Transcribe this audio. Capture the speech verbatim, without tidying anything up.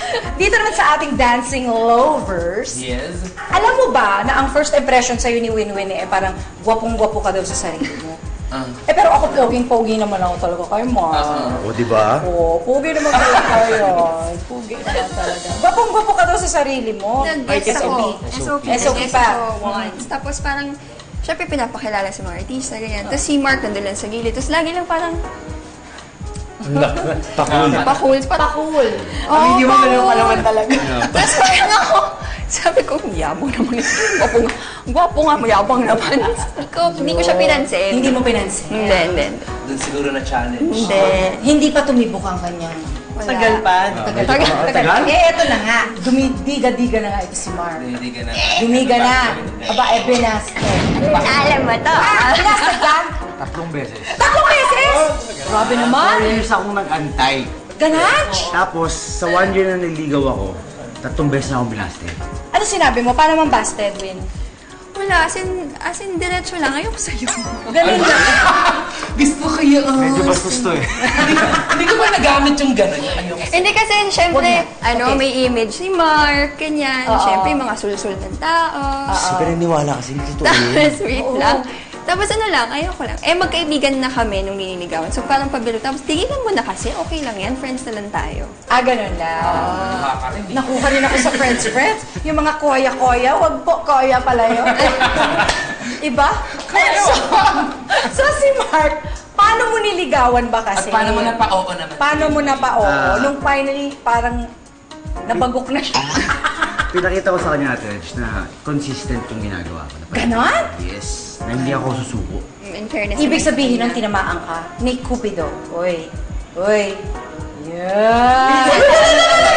Dito naman sa ating dancing lovers. Yes. Alam mo ba na ang first impression sa'yo ni Winwin eh, parang gwapong-gwapo ka daw sa sarili mo? Uh. Eh pero ako poging-pogi naman ako talaga kay Mark. Uh-huh. O, di ba? Oo, pogi naman talaga kayo. Pogi naman talaga. Gwapong-gwapo ka daw sa sarili mo. Nag-guess ako. S O P. S O P Nag-guess pa. ako once. Tapos parang, syempre pinapakilala sa mga artista, ganyan. Tapos si Mark nandun lang sa gilid. Tapos lagi lang parang, Pakul. pakul. Pakul. Oo, Hindi mo pakul. ganun kalaman talaga. Tapos parang ako, sabi ko, yabang naman. Gwapo nga, gwapo nga, mayabang naman. Hindi ko, hindi ko siya pinansin. Hindi mo pinansin? Hindi, hindi. Doon siguro na challenge. Hindi. Hindi pa tumibok ang kanyang... Wala. Tagal pa. Tagal, Tagal. tagal. Eh, eto na nga. Dumidiga-diga na nga ito si Mark. Hindi ka na. Dumiga na. Aba, eh, binasted. Alam mo to. Ah, binasted ka? Tatlong beses. Tatlong beses? Grabe naman. Four years akong nag-antay. Ganach? Tapos, sa one year na niligaw ako, tatlong beses na akong binasted. Ano sinabi mo? Paano man busted, Win? Wala, as in, as in, diretso lang. Ayoko sa'yo. Ganun lang. Gusto kayo. Oh. Medyo bastos to eh. Hindi ko ba nagamit yung gano'n? Ayoko. Hindi kasi, syempre, Wag na. ano, Okay. may image ni Mark, ganyan. Oo. Syempre, mga sul-sul ng tao. Kasi pinaniwala kasi hindi totoo yun. Tapos, wait lang. Tapos ano lang, ayoko lang. Eh, magkaibigan na kami nung niniligawan. So, parang pabilo. Tapos, tigilan mo na kasi, okay lang yan. Friends na lang tayo. Ah, ganun lang. Nakuha rin ako sa friends friends. Yung mga koya-koya, wag po, koya pala yun. Iba? So, so si Mark, paano mo niligawan ba kasi? At paano mo na pa-oo naman? Paano mo na pa oo? Ah. Nung finally, parang nabagok na siya. Pinakita ko sa kanya, Ate Edge, na consistent yung ginagawa ko. Ganon? Yes. Na hindi ako susuko. In fairness. Ibig naman sabihin kanina. ng tinamaan ka ni Cupido. Uy. Uy. Yeah.